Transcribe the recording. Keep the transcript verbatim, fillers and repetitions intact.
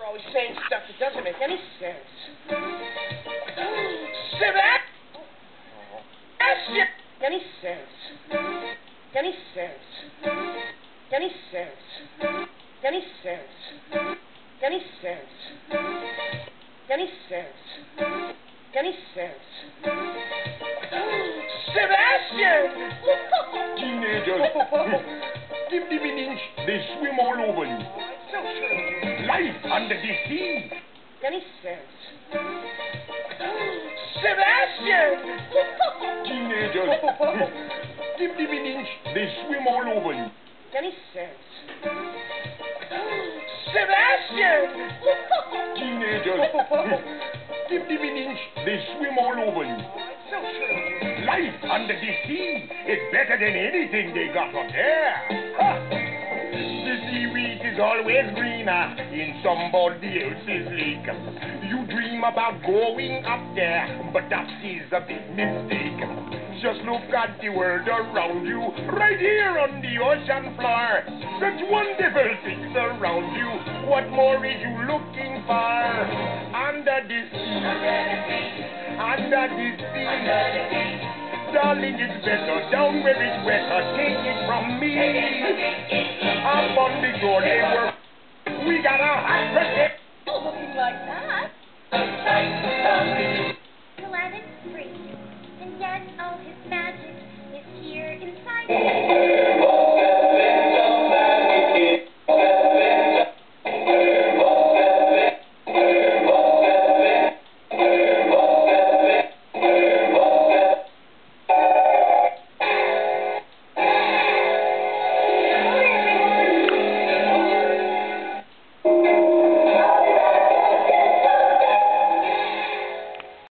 You're always saying stuff that doesn't make any sense. Sebastian! Any sense? Any sense? Any sense? Any sense? Any sense? Any sense? Any sense? Sebastian! Teenagers, give them an inch, they swim all over you. So true. Life under the sea. Any sense? Sebastian! Teenagers, give them an inch, they swim all over you. Any sense? Sebastian! Teenagers, give them an inch, they swim all over you. So true. Life under the sea is better than anything they got up there. Ha! The seaweed is always greener in somebody else's lake. You dream about going up there, but that is a big mistake. Just look at the world around you, right here on the ocean floor. Such wonderful things around you. What more is you looking for? Under the sea, under the sea. Darling, it's better down where it's wetter. Take it from me. Up on the shore they were. We got a hot protect. Looking like that. Aladdin's free, and yet all his magic is here inside.